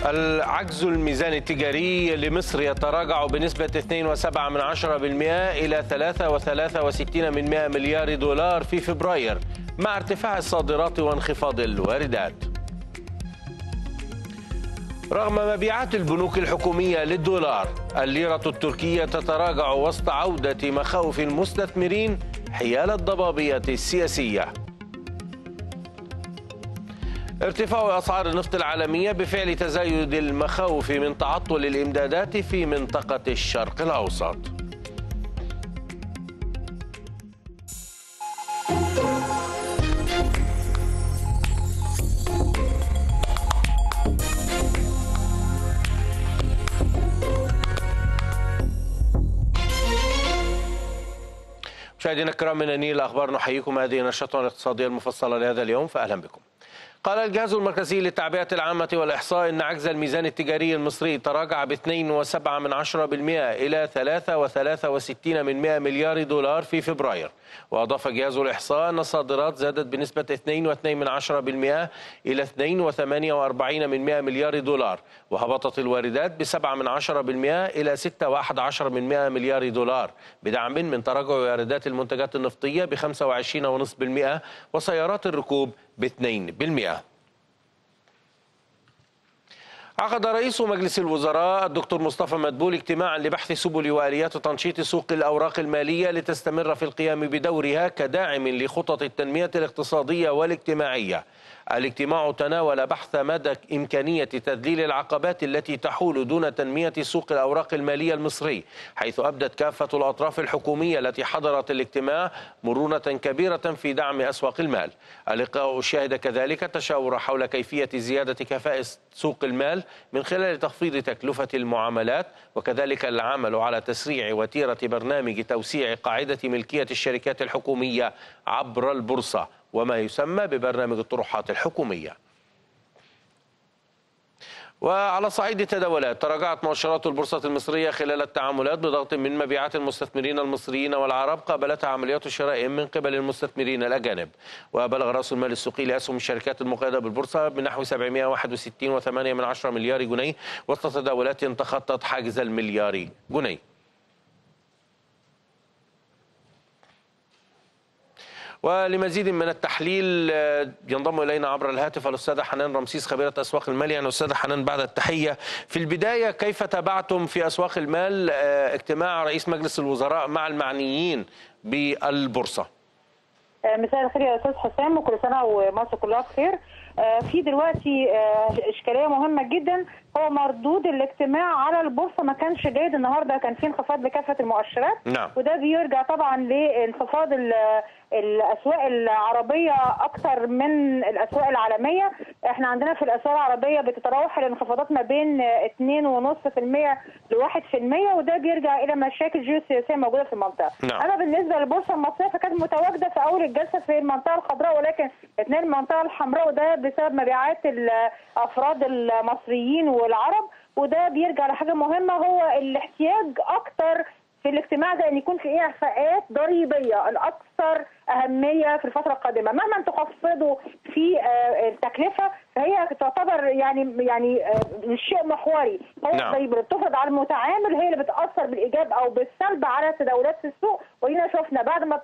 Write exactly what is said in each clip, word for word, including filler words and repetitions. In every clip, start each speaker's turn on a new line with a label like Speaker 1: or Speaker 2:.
Speaker 1: العجز الميزاني التجاري لمصر يتراجع بنسبة اثنين وسبعة من عشرة بالمئة إلى ثلاثة وثلاثة وستين من مئة مليار دولار في فبراير مع ارتفاع الصادرات وانخفاض الواردات. رغم مبيعات البنوك الحكومية للدولار، الليرة التركية تتراجع وسط عودة مخاوف المستثمرين حيال الضبابية السياسية. ارتفاع أسعار النفط العالمية بفعل تزايد المخاوف من تعطل الإمدادات في منطقة الشرق الأوسط. مشاهدينا الكرام من النيل الأخبار، نحييكم. هذه نشرتنا الاقتصادية المفصلة لهذا اليوم، فأهلا بكم. قال الجهاز المركزي للتعبئة العامة والإحصاء إن عجز الميزان التجاري المصري تراجع باثنين وسبعة من عشرة بالمئة إلى ثلاثة وثلاثة وستين من مئة مليار دولار في فبراير. وأضاف جهاز الإحصاء أن الصادرات زادت بنسبة اثنين واثنين من عشرة بالمئة إلى اثنين وثمانية وأربعين من مئة مليار دولار، وهبطت الواردات بسبعة من عشرة بالمئة إلى ستة وأحد عشر من مئة مليار دولار، بدعم من تراجع واردات المنتجات النفطية بخمسة وعشرين فاصلة خمسة بالمئة وسيارات الركوب باثنين بالمئة. عقد رئيس مجلس الوزراء الدكتور مصطفى مدبول اجتماعا لبحث سبل وآليات تنشيط سوق الأوراق المالية لتستمر في القيام بدورها كداعم لخطط التنمية الاقتصادية والاجتماعية. الاجتماع تناول بحث مدى إمكانية تذليل العقبات التي تحول دون تنمية سوق الأوراق المالية المصري، حيث أبدت كافة الأطراف الحكومية التي حضرت الاجتماع مرونة كبيرة في دعم أسواق المال. اللقاء شهد كذلك تشاور حول كيفية زيادة كفاءة سوق المال من خلال تخفيض تكلفة المعاملات، وكذلك العمل على تسريع وتيرة برنامج توسيع قاعدة ملكية الشركات الحكومية عبر البورصة وما يسمى ببرنامج الطروحات الحكومية. وعلى صعيد التداولات، تراجعت مؤشرات البورصة المصرية خلال التعاملات بضغط من مبيعات المستثمرين المصريين والعرب قابلتها عمليات شراء من قبل المستثمرين الأجانب. وبلغ رأس المال السوقي لأسهم الشركات المقيدة بالبورصة بنحو سبعمئة وواحد وستين فاصلة ثمانية من عشرة مليار جنيه وسط تداولات تخطت حاجز المليار جنيه. ولمزيد من التحليل ينضم إلينا عبر الهاتف الأستاذة حنان رمسيس خبيرة أسواق المال. يعني أستاذة حنان، بعد التحية، في البداية كيف تابعتم في أسواق المال اجتماع رئيس مجلس الوزراء مع المعنيين بالبورصة؟
Speaker 2: مساء الخير يا أستاذ حسام، وكل سنة ومصر كلها بخير. في دلوقتي إشكالية مهمة جدا، هو مردود الاجتماع على البورصة ما كانش جيد النهارده، كان في انخفاض لكافة المؤشرات.
Speaker 1: نعم.
Speaker 2: وده بيرجع طبعا لانخفاض الاسواق العربيه اكثر من الاسواق العالميه. احنا عندنا في الاسواق العربيه بتتراوح الانخفاضات ما بين اثنين فاصلة خمسة بالمئة ل واحد بالمئة، وده بيرجع الى مشاكل جيوسياسيه موجوده في المنطقه.
Speaker 1: نعم.
Speaker 2: اما بالنسبه للبورصه المصريه فكانت متواجده في اول الجلسه في المنطقه الخضراء، ولكن اتنين المنطقه الحمراء، وده بسبب مبيعات الافراد المصريين والعرب. وده بيرجع لحاجه مهمه، هو الاحتياج اكتر في الاجتماع ده ان يكون في اعفاءات ضريبيه الاكثر اهميه في الفتره القادمه. مهما تخفضوا في التكلفه فهي تعتبر يعني يعني مش شيء محوري، هو الضريبه اللي بتفرض على المتعامل هي اللي بتاثر بالايجاب او بالسلب على التداولات في السوق. ودينا شفنا بعد ما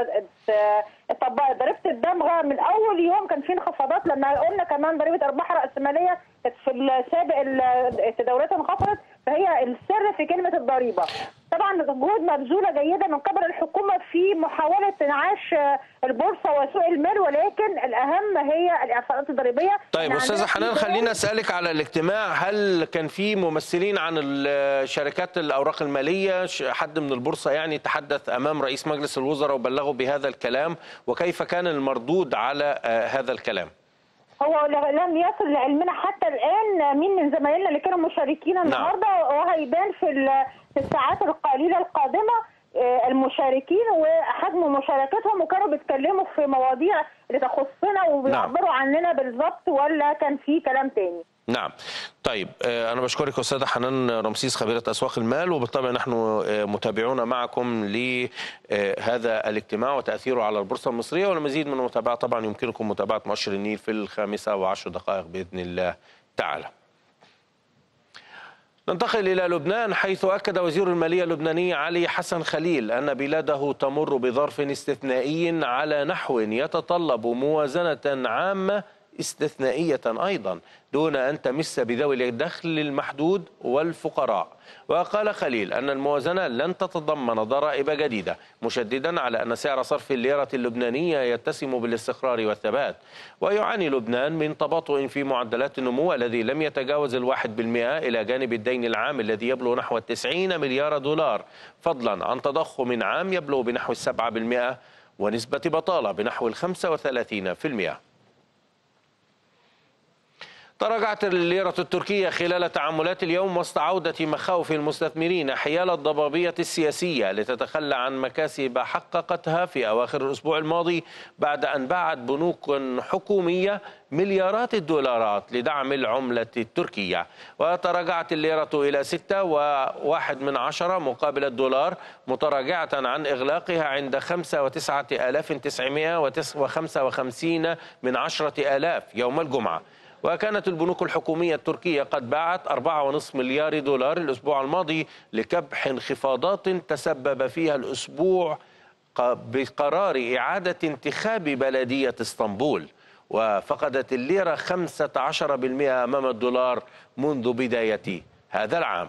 Speaker 2: اتطبقت ضريبه الدمغه من اول يوم كان في انخفاضات، لما قلنا كمان ضريبه ارباح راسماليه في السابق التداولات انخفضت، فهي السر في كلمه الضريبه. طبعا جهود مبذوله جيده من قبل الحكومه في محاوله انعاش البورصه وسوق المال، ولكن الاهم هي الاعفاءات الضريبيه.
Speaker 1: طيب استاذه حنان، خلينا اسالك على الاجتماع، هل كان في ممثلين عن الشركات الاوراق الماليه، حد من البورصه يعني تحدث امام رئيس مجلس الوزراء وبلغوا بهذا الكلام، وكيف كان المردود على هذا الكلام؟
Speaker 2: هو لم يصل لعلمنا حتى الان مين من زمايلنا اللي كانوا مشاركين النهارده. نعم. وهيبان في في الساعات القليله القادمه المشاركين وحجم مشاركتهم، وكانوا بيتكلموا في مواضيع اللي تخصنا وبيعبروا نعم. عننا بالظبط، ولا كان في كلام تاني؟
Speaker 1: نعم. طيب أنا بشكرك أستاذة حنان رمسيس خبيرة أسواق المال، وبالطبع نحن متابعون معكم لهذا الاجتماع وتأثيره على البورصة المصرية، والمزيد من المتابعة طبعا يمكنكم متابعة مؤشر النيل في الخامسة وعشر دقائق بإذن الله تعالى. ننتقل إلى لبنان، حيث أكد وزير المالية اللبناني علي حسن خليل أن بلاده تمر بظرف استثنائي على نحو يتطلب موازنة عامة استثنائية أيضا دون أن تمس بذوي الدخل المحدود والفقراء. وقال خليل أن الموازنة لن تتضمن ضرائب جديدة، مشددا على أن سعر صرف الليرة اللبنانية يتسم بالاستقرار والثبات. ويعاني لبنان من تباطؤ في معدلات النمو الذي لم يتجاوز الواحد بالمئة، إلى جانب الدين العام الذي يبلغ نحو تسعين مليار دولار، فضلا عن تضخم عام يبلغ بنحو السبعة بالمئة ونسبة بطالة بنحو الخمسة وثلاثين بالمئة. تراجعت الليرة التركية خلال تعاملات اليوم وسط عودة مخاوف المستثمرين حيال الضبابية السياسية لتتخلى عن مكاسب حققتها في أواخر الأسبوع الماضي، بعد أن باعت بنوك حكومية مليارات الدولارات لدعم العملة التركية. وتراجعت الليرة إلى ستة وواحد من عشرة مقابل الدولار، متراجعة عن إغلاقها عند خمسة وتسعة آلاف وتسعمائة وخمسة وخمسين من عشرة آلاف يوم الجمعة. وكانت البنوك الحكومية التركية قد باعت أربعة فاصلة خمسة مليار دولار الأسبوع الماضي لكبح انخفاضات تسبب فيها الأسبوع بقرار إعادة انتخاب بلدية اسطنبول. وفقدت الليرة خمسة عشر بالمئة أمام الدولار منذ بداية هذا العام.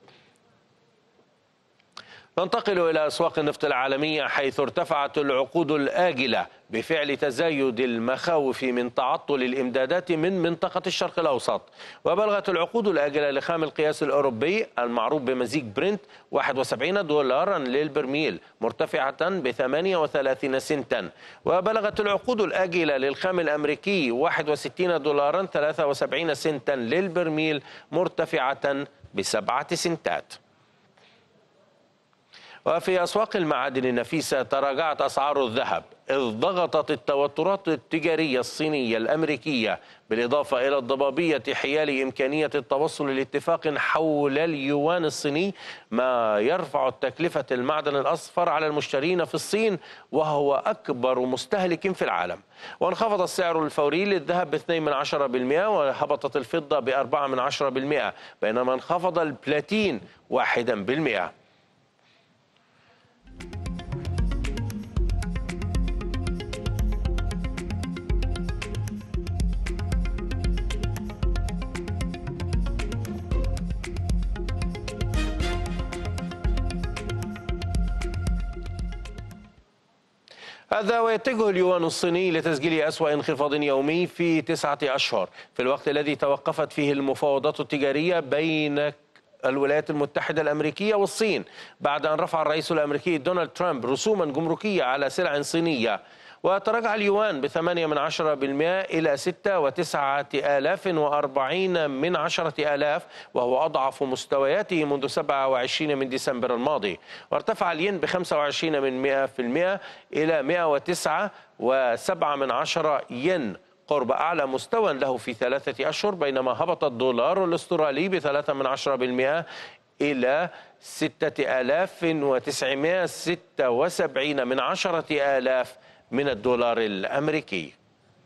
Speaker 1: ننتقل إلى أسواق النفط العالمية، حيث ارتفعت العقود الآجلة بفعل تزايد المخاوف من تعطل الإمدادات من منطقة الشرق الأوسط. وبلغت العقود الآجلة لخام القياس الأوروبي المعروف بمزيج برنت واحد وسبعين دولارا للبرميل، مرتفعة ب ثمانية وثلاثين سنتا. وبلغت العقود الآجلة للخام الأمريكي واحد وستين دولارا ثلاثة وسبعين سنتا للبرميل، مرتفعة بسبعة سنتات. وفي أسواق المعادن النفيسة تراجعت أسعار الذهب، إذ ضغطت التوترات التجارية الصينية الأمريكية بالإضافة إلى الضبابية حيال إمكانية التوصل لاتفاق حول اليوان الصيني، ما يرفع تكلفة المعدن الأصفر على المشترين في الصين، وهو أكبر مستهلك في العالم. وانخفض السعر الفوري للذهب باثنين من عشرة بالمئة، وهبطت الفضة بأربعة من عشرة بالمئة، بينما انخفض البلاتين واحدا بالمئة. هذا ويتجه اليوان الصيني لتسجيل أسوأ انخفاض يومي في تسعة أشهر، في الوقت الذي توقفت فيه المفاوضات التجارية بين الولايات المتحدة الأمريكية والصين، بعد أن رفع الرئيس الأمريكي دونالد ترامب رسوما جمركية على سلع صينية. وتراجع اليوان بثمانية من عشرة بالمئة إلى ستة وتسعة آلاف وأربعين من عشرة آلاف، وهو أضعف مستوياته منذ سبعة وعشرين من ديسمبر الماضي. وارتفع الين بخمسة وعشرين من مئة في المئة إلى مئة وتسعة وسبعة من عشرة ين، قرب أعلى مستوى له في ثلاثة أشهر، بينما هبط الدولار الأسترالي بثلاثة من عشرة بالمئة إلى ستة آلاف وتسعمائة وستة وسبعين من عشرة آلاف من الدولار الأمريكي.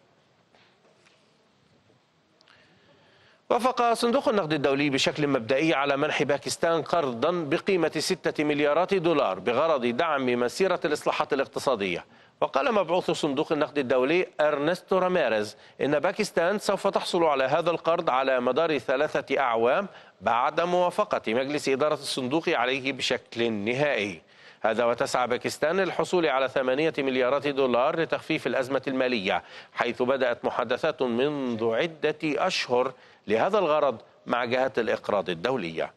Speaker 1: وافق صندوق النقد الدولي بشكل مبدئي على منح باكستان قرضا بقيمة ستة مليارات دولار بغرض دعم مسيرة الإصلاحات الاقتصادية. وقال مبعوث صندوق النقد الدولي أرنستو راميريز إن باكستان سوف تحصل على هذا القرض على مدار ثلاثة أعوام بعد موافقة مجلس إدارة الصندوق عليه بشكل نهائي. هذا وتسعى باكستان للحصول على ثمانية مليارات دولار لتخفيف الأزمة المالية، حيث بدأت محادثات منذ عدة أشهر لهذا الغرض مع جهات الإقراض الدولية.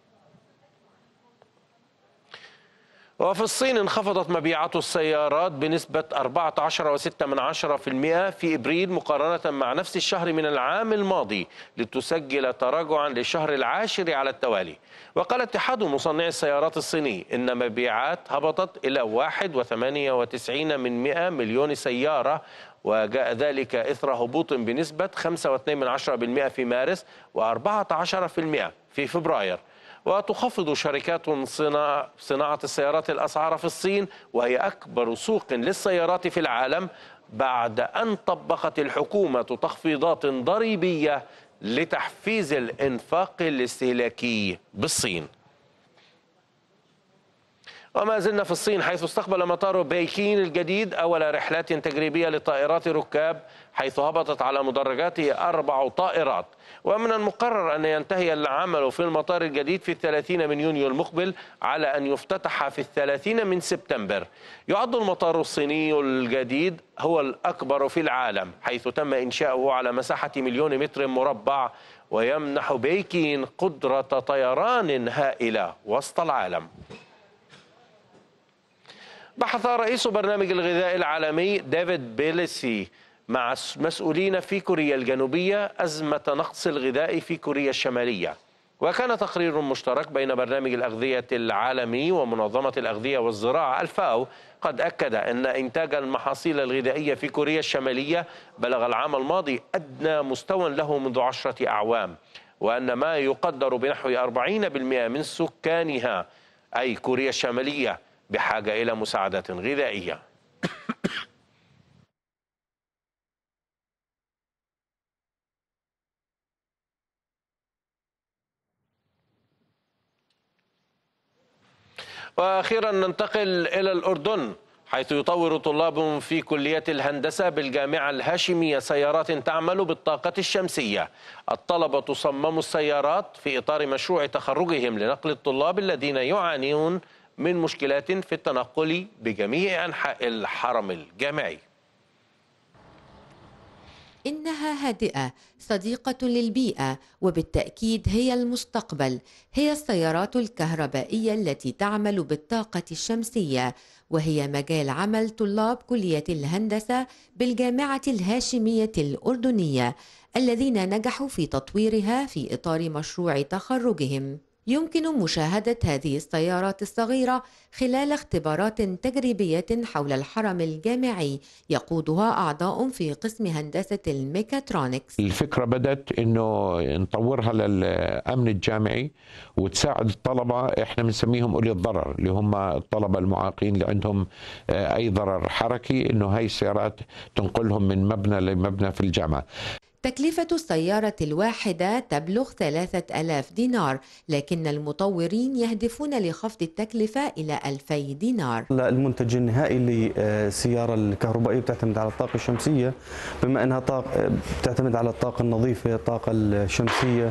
Speaker 1: وفي الصين انخفضت مبيعات السيارات بنسبة أربعة عشر فاصلة ستة من عشرة بالمئة في إبريل مقارنة مع نفس الشهر من العام الماضي، لتسجل تراجعا للشهر العاشر على التوالي. وقال اتحاد مصنعي السيارات الصيني إن مبيعات هبطت إلى واحد فاصلة ثمانية وتسعين من مئة مليون سيارة، وجاء ذلك إثر هبوط بنسبة خمسة فاصلة اثنين من عشرة بالمئة في مارس وأربعة عشر بالمئة في فبراير. وتخفض شركات صناعة السيارات الأسعار في الصين، وهي أكبر سوق للسيارات في العالم، بعد أن طبقت الحكومة تخفيضات ضريبية لتحفيز الإنفاق الاستهلاكي بالصين. وما زلنا في الصين، حيث استقبل مطار بكين الجديد أول رحلات تجريبية لطائرات ركاب، حيث هبطت على مدرجاته أربع طائرات. ومن المقرر أن ينتهي العمل في المطار الجديد في الثلاثين من يونيو المقبل، على أن يفتتح في الثلاثين من سبتمبر. يعد المطار الصيني الجديد هو الأكبر في العالم، حيث تم إنشاؤه على مساحة مليون متر مربع، ويمنح بكين قدرة طيران هائلة وسط العالم. بحث رئيس برنامج الغذاء العالمي ديفيد بيليسي مع مسؤولين في كوريا الجنوبية أزمة نقص الغذاء في كوريا الشمالية. وكان تقرير مشترك بين برنامج الأغذية العالمي ومنظمة الأغذية والزراعة الفاو قد أكد أن إنتاج المحاصيل الغذائية في كوريا الشمالية بلغ العام الماضي أدنى مستوى له منذ عشرة أعوام، وأن ما يقدر بنحو أربعين بالمئة من سكانها أي كوريا الشمالية بحاجة إلى مساعدة غذائية. وأخيرا ننتقل إلى الأردن، حيث يطور طلاب في كلية الهندسة بالجامعة الهاشمية سيارات تعمل بالطاقة الشمسية. الطلبة صمموا السيارات في إطار مشروع تخرجهم لنقل الطلاب الذين يعانون من مشكلات في التنقل بجميع أنحاء الحرم الجامعي.
Speaker 3: إنها هادئة، صديقة للبيئة، وبالتأكيد هي المستقبل. هي السيارات الكهربائية التي تعمل بالطاقة الشمسية، وهي مجال عمل طلاب كلية الهندسة بالجامعة الهاشمية الأردنية الذين نجحوا في تطويرها في إطار مشروع تخرجهم. يمكن مشاهدة هذه السيارات الصغيرة خلال اختبارات تجريبية حول الحرم الجامعي يقودها أعضاء في قسم هندسة الميكاترونكس.
Speaker 4: الفكرة بدأت إنه نطورها للأمن الجامعي وتساعد الطلبة، إحنا بنسميهم أولي الضرر، اللي هم الطلبة المعاقين اللي عندهم أي ضرر حركي، إنه هاي السيارات تنقلهم من مبنى لمبنى في الجامعة.
Speaker 3: تكلفة السيارة الواحدة تبلغ ثلاثة آلاف دينار، لكن المطورين يهدفون لخفض التكلفة إلى ألفي دينار.
Speaker 5: المنتج النهائي للسيارة الكهربائية بتعتمد على الطاقة الشمسية، بما أنها طاقة بتعتمد على الطاقة النظيفة، الطاقة الشمسية،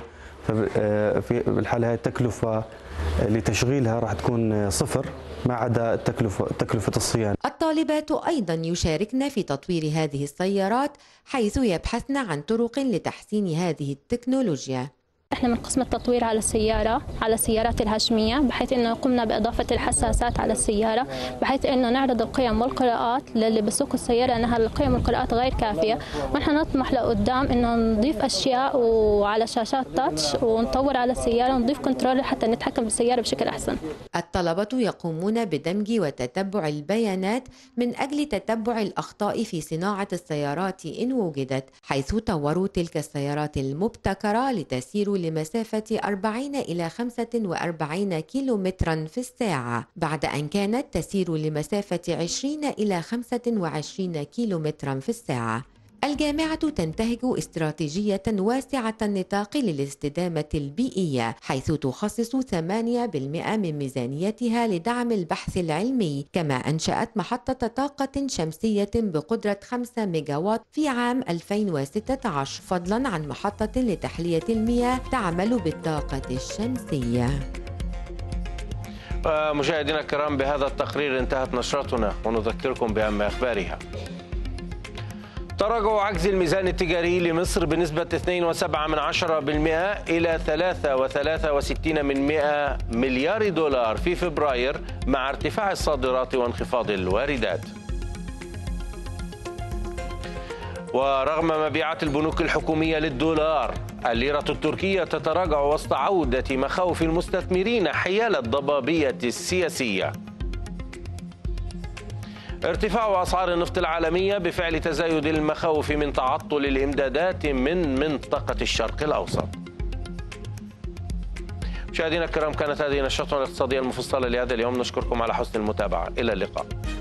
Speaker 5: في الحالة هاي التكلفة لتشغيلها راح تكون صفر ما عدا تكلفة تكلفة الصيانة.
Speaker 3: الطالبات أيضا يشاركن في تطوير هذه السيارات، حيث يبحثن عن طرق لتحسين هذه التكنولوجيا.
Speaker 6: احنا من قسم التطوير على السيارة على السيارات الهاشمية، بحيث انه قمنا باضافة الحساسات على السيارة، بحيث انه نعرض القيم والقراءات للي بيسوقوا السيارة انها القيم والقراءات غير كافية، ونحن نطمح لقدام انه نضيف اشياء وعلى شاشات تاتش ونطور على السيارة ونضيف كنترولر حتى نتحكم بالسيارة بشكل احسن.
Speaker 3: الطلبة يقومون بدمج وتتبع البيانات من اجل تتبع الاخطاء في صناعة السيارات ان وجدت، حيث طوروا تلك السيارات المبتكرة لتسير لمسافة أربعين إلى خمسة وأربعين كيلومترا في الساعة، بعد أن كانت تسير لمسافة عشرين إلى خمسة وعشرين كيلومترا في الساعة. الجامعة تنتهج استراتيجية واسعة النطاق للاستدامة البيئية، حيث تخصص ثمانية بالمئة من ميزانيتها لدعم البحث العلمي، كما أنشأت محطة طاقة شمسية بقدرة خمسة ميجاوات في عام ألفين وستة عشر، فضلا عن محطة لتحلية المياه تعمل بالطاقة الشمسية.
Speaker 1: مشاهدينا الكرام، بهذا التقرير انتهت نشرتنا، ونذكركم بأهم أخبارها. تراجع عجز الميزان التجاري لمصر بنسبة اثنين فاصلة سبعة بالمئة إلى ثلاثة فاصلة ثلاثة وستين مليار دولار في فبراير، مع ارتفاع الصادرات وانخفاض الواردات. ورغم مبيعات البنوك الحكومية للدولار، الليرة التركية تتراجع وسط عودة مخاوف المستثمرين حيال الضبابية السياسية. ارتفاع أسعار النفط العالمية بفعل تزايد المخاوف من تعطل الإمدادات من منطقة الشرق الأوسط. مشاهدينا الكرام، كانت هذه نشرتنا الاقتصادية المفصلة لهذا اليوم، نشكركم على حسن المتابعة، إلى اللقاء.